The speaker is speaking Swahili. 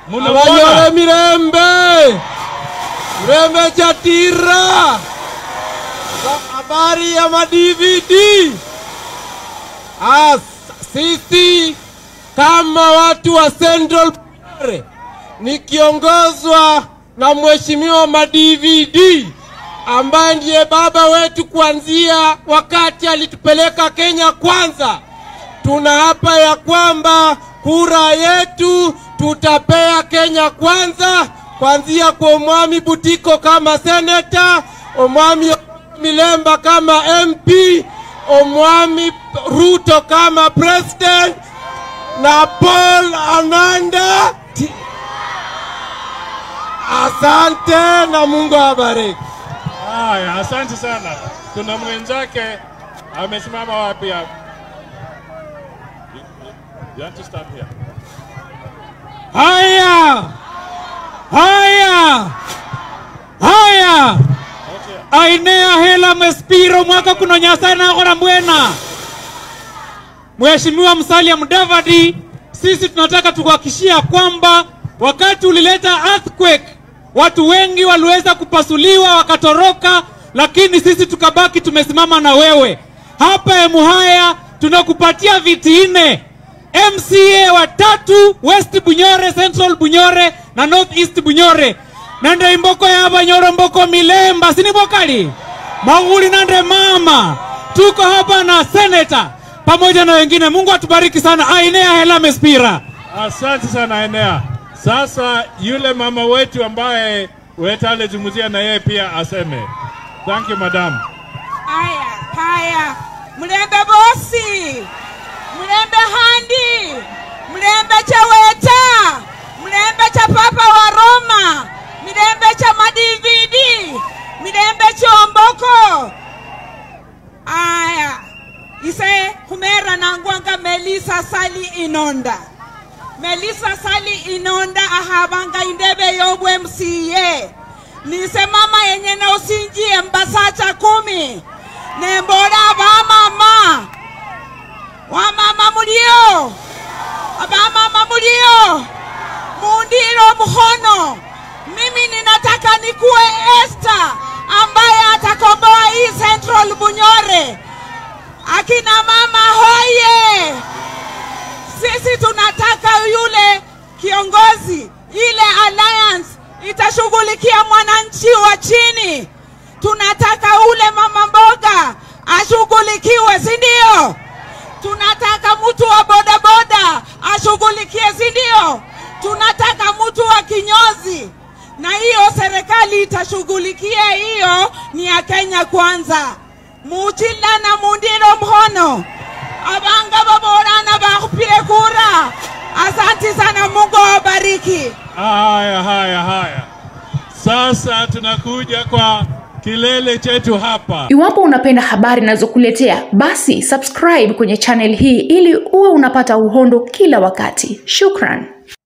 Abanyore Mirembe. Mirembe Chatira. Habari ya ma-DVD. Sisi kama watu wa Central nikiongozwa na mheshimiwa ma-DVD ambaye ndiye baba wetu kuanzia wakati alitupeleka Kenya kwanza. Tunaapa ya kwamba kura yetu tutapea Kenya kwanza, kuanzia kwa Omwami Butiko kama senator, Omwami Milemba kama MP, Omwami Ruto kama president, na Paul Ananda. Asante na Mungu awabariki. Haya, asante sana. Kuna mwenzake amesimama wapi hapo? You have to start here. Haya! Ainea hela mespiro mwaka kuno Nyasaye na ora mwena. Mheshimiwa Musalia Mudavadi, sisi tunataka tukuhakikishia kwamba wakati ulileta earthquake, watu wengi waliweza kupasuliwa wakatoroka, lakini sisi tukabaki tumesimama na wewe. Hapa Muhaya tunakupatia viti 4. MCA watatu, West Bunyore, Central Bunyore na North East Bunyore. Nande imboko ya Banyoro mboko Milemba, sinibokali. Maguli nande mama. Tuko hapa na senator pamoja na wengine. Mungu atubariki sana. Ainea hela mespira. Asante sana Ainea. Sasa yule mama wetu ambaye wetale zungumzia na yeye pia aseme. Thank you madam. Haya. Mlembe bosi. Mlembe handi. Mlembe cha weta. Mlembe cha papa wa Roma. Mlembe cha ma-DVD. Mlembe chomboko. Ise humera nangwanga Melissa Sali Inonda. Melissa Sali Inonda ahabanga indebe yobwe MCA. Nise mama yenye na usinjie mbasacha 10. Nembora Wamama mulio. Abamama mulio. Mundiro mhono. Mimi ninataka nikuwe Esther ambaye atakomboa hii Central Bunyore. Akina mama hoye. Sisi tunataka yule kiongozi, ile alliance itashughulikia mwananchi wa chini. Tunataka ule mama mboga ashughulikiwe, si ndio? Tunataka mtu wa bodaboda ashughulikie, si ndio? Tunataka mtu wa kinyozi. Na hiyo serikali itashughulikia, hiyo ni ya Kenya kwanza. Muchila na mundiro mhono. Abanga baborana bakupire kura. Asante sana, Mungu awabariki. Haya. Sasa tunakuja kwa kilele chetu hapa. Iwapo unapenda habari nazokuletea, basi subscribe kwenye channel hii ili uwe unapata uhondo kila wakati. Shukran.